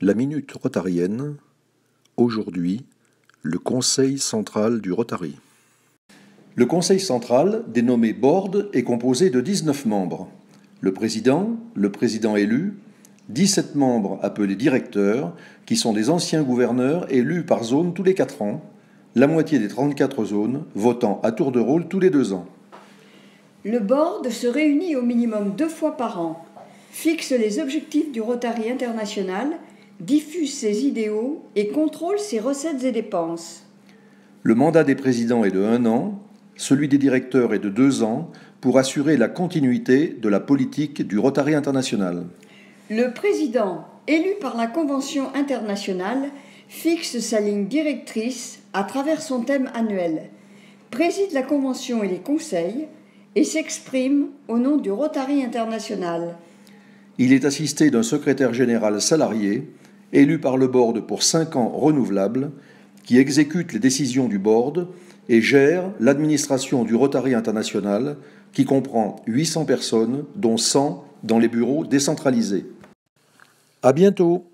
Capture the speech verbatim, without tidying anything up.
La minute rotarienne, aujourd'hui, le Conseil central du Rotary. Le Conseil central, dénommé Board, est composé de dix-neuf membres. Le président, le président élu, dix-sept membres appelés directeurs, qui sont des anciens gouverneurs élus par zone tous les quatre ans, la moitié des trente-quatre zones votant à tour de rôle tous les deux ans. Le Board se réunit au minimum deux fois par an, fixe les objectifs du Rotary international, diffuse ses idéaux et contrôle ses recettes et dépenses. Le mandat des présidents est de un an, celui des directeurs est de deux ans, pour assurer la continuité de la politique du Rotary international. Le président, élu par la Convention internationale, fixe sa ligne directrice à travers son thème annuel, préside la Convention et les conseils et s'exprime au nom du Rotary international. Il est assisté d'un secrétaire général salarié, élu par le Board pour cinq ans renouvelables, qui exécute les décisions du Board et gère l'administration du Rotary international, qui comprend huit cents personnes, dont cent dans les bureaux décentralisés. À bientôt!